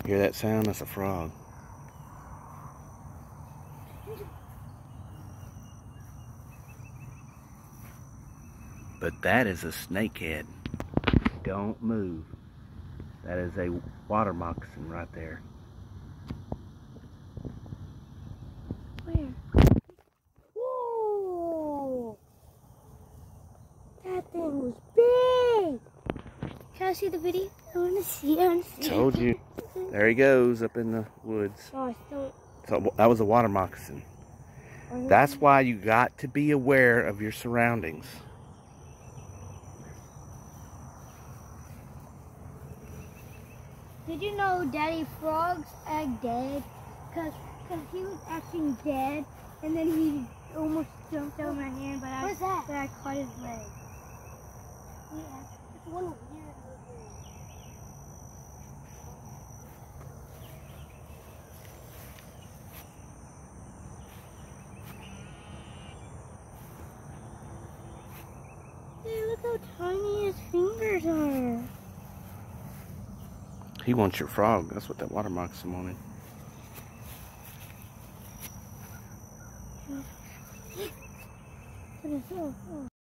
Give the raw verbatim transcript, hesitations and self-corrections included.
Hear that sound? That's a frog. But that is a snakehead. Don't move. That is a water moccasin right there. Where? Whoa! That thing was big! Can I see the video? I want to see it. I want to see Told it. you. There he goes up in the woods. Oh, I still... So that was a water moccasin. That's why you got to be aware of your surroundings. Did you know Daddy Frog's act dead? Cause, Cause he was acting dead, and then he almost jumped out of my hand, but I, that? but I caught his leg. Yeah, it's one weird movie. Hey, look how tiny his fingers are. He wants your frog. That's what that water moccasin wanted. What is that? Oh.